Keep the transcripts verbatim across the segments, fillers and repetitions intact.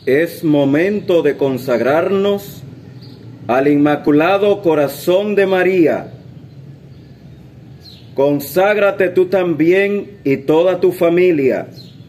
Es momento de consagrarnos al Inmaculado Corazón de María. Conságrate tú también y toda tu familia,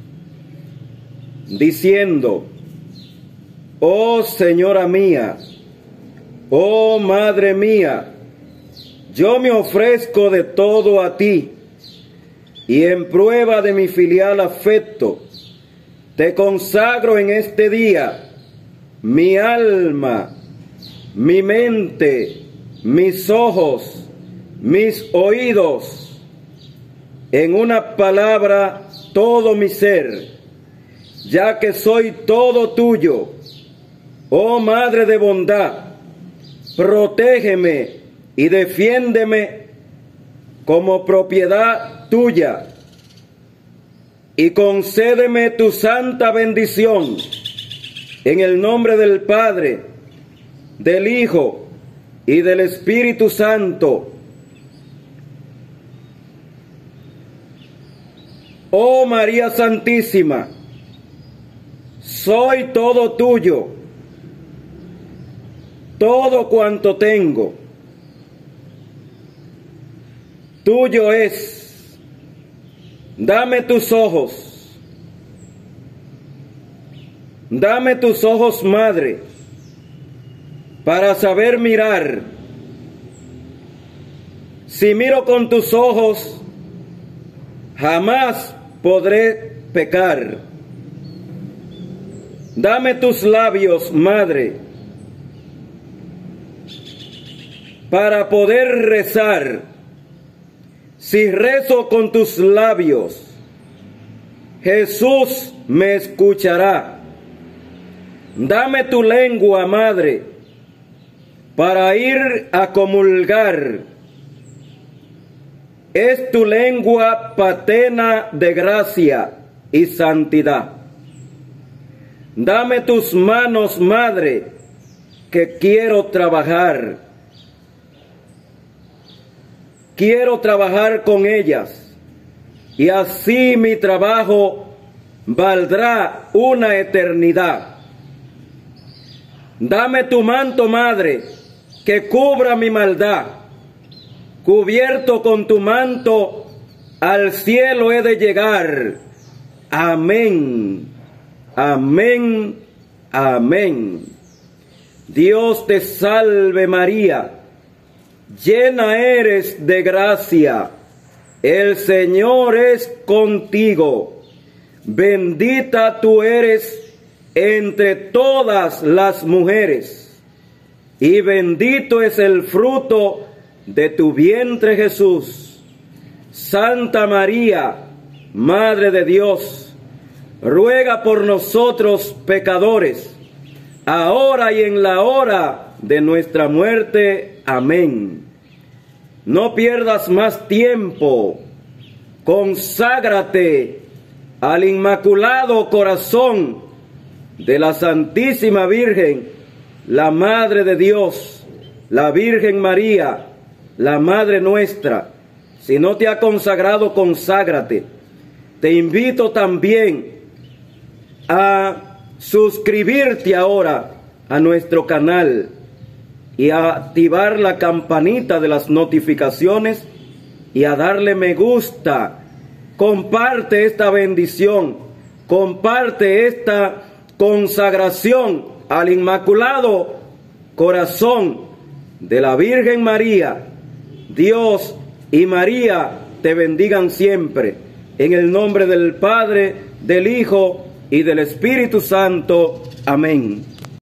diciendo: oh Señora mía, oh Madre mía, yo me ofrezco de todo a ti, y en prueba de mi filial afecto, te consagro en este día mi alma, mi mente, mis ojos, mis oídos, en una palabra, todo mi ser, ya que soy todo tuyo. Oh Madre de bondad, protégeme y defiéndeme como propiedad tuya, y concédeme tu santa bendición, en el nombre del Padre, del Hijo y del Espíritu Santo. Oh María Santísima, soy todo tuyo, todo cuanto tengo, tuyo es. Dame tus ojos, dame tus ojos, Madre, para saber mirar. Si miro con tus ojos, jamás podré pecar. Dame tus labios, Madre, para poder rezar. Si rezo con tus labios, Jesús me escuchará. Dame tu lengua, Madre, para ir a comulgar. Es tu lengua paterna de gracia y santidad. Dame tus manos, Madre, que quiero trabajar. Quiero trabajar con ellas, y así mi trabajo valdrá una eternidad. Dame tu manto, Madre, que cubra mi maldad. Cubierto con tu manto, al cielo he de llegar. Amén, amén, amén. Dios te salve María, llena eres de gracia, el Señor es contigo. Bendita tú eres entre todas las mujeres, y bendito es el fruto de tu vientre, Jesús. Santa María, Madre de Dios, ruega por nosotros pecadores, ahora y en la hora de nuestra muerte. Amén. No pierdas más tiempo. Conságrate al Inmaculado Corazón de la Santísima Virgen, la Madre de Dios, la Virgen María, la Madre nuestra. Si no te ha consagrado, conságrate. Te invito también a suscribirte ahora a nuestro canal y a activar la campanita de las notificaciones y a darle me gusta. Comparte esta bendición, comparte esta consagración al Inmaculado Corazón de la Virgen María. Dios y María te bendigan siempre, en el nombre del Padre, del Hijo y del Espíritu Santo. Amén.